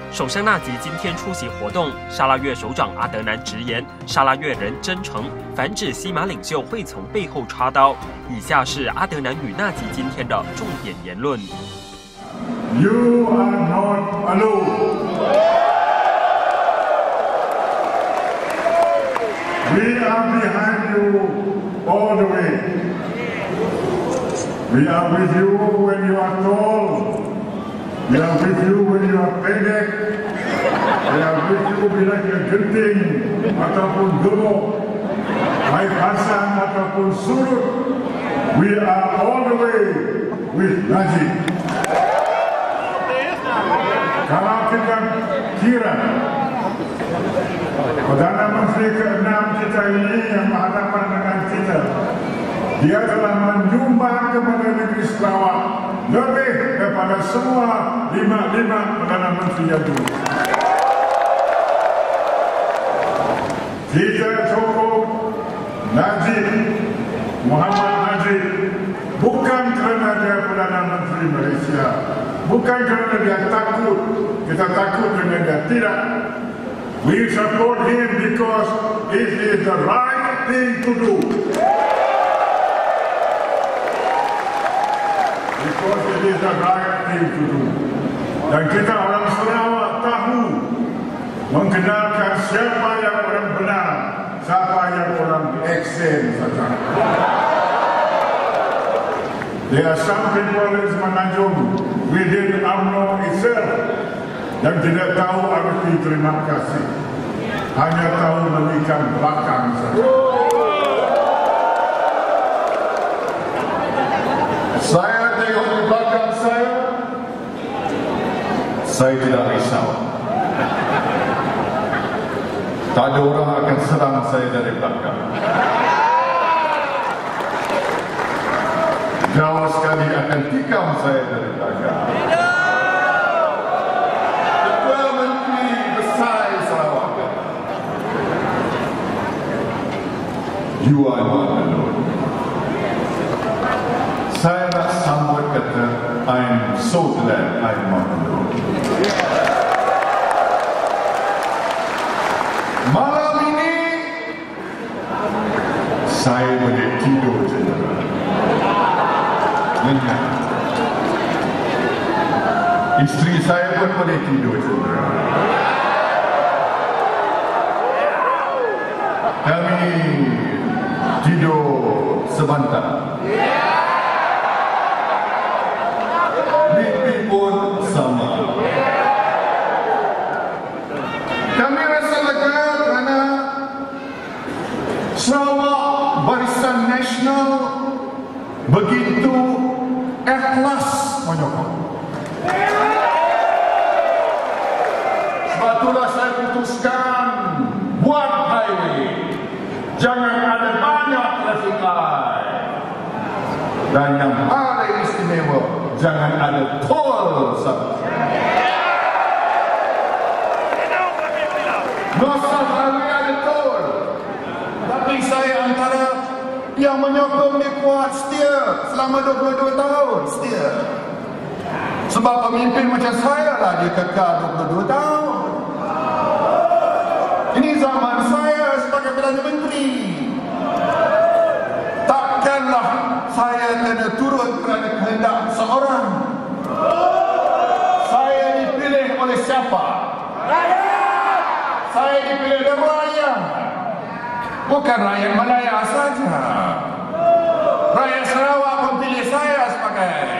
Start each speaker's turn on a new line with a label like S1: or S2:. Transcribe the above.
S1: 首相纳吉今天出席活动，沙拉越首长阿德南直言，沙拉越人真诚，反指西马领袖会从背后插刀。以下是阿德南与纳吉今天的重点言论。
S2: You are not alone. We are behind you all the way. We are with you when you are tall. We are with you when you are pendek. We are with you bila kita genting ataupun gemuk, baik pasang ataupun surut. We are all the way with Najib. Kalau kita kira Perdana Menteri ke-6 kita ini yang berhadapan dengan kita, dia telah menyumbang kepada negeri Sarawak lebih daripada semua lima Perdana Menteri yang dulu. Kita cukup Najib, Muhammad Najib, bukan kerana dia Perdana Menteri Malaysia, bukan kerana dia takut, kita takut dengan dia, tidak. We support him because it is the right thing to do. Because it is the right thing to do. Dan kita orang Sarawak tahu mengenalkan siapa yang orang benar, siapa yang orang eksen saja. There are some people in Semenanjung within UMNO itself yang tidak tahu arti terima kasih, hanya tahu memberikan belakang saja. Saya tengok di belakang saya tidak risau. Tak ada orang akan serang saya dari belakang. Jauh sekali akan tikam saya dari belakang. You are not alone. Saya nak sambut kata, I'm so glad I'm not alone. Malam ini, saya boleh tidur jendela. Ingat, isteri saya pun boleh tidur jendela. Kami tidur sebentar. Mimpi pun sama. Kami rasa lega kerana Sarawak Barisan Nasional begitu ikhlas menyokong. Sebab itulah saya putuskan buat highway. Jangan ada banyak traffic light. Dan yang paling istimewa, jangan ada tol saja. Masa hari ada tol. Tapi saya antara yang menyokong dia kuat setia selama 22 tahun setia. Sebab pemimpin macam saya lah dia kekal 22 tahun. Ini zaman saya sebagai Perdana Menteri. Takkanlah saya kena turun kerana kehendak seorang. Saya dipilih oleh siapa? Saya dipilih oleh rakyat. Bukan rakyat Malaya saja. Rakyat Sarawak pun pilih saya sebagai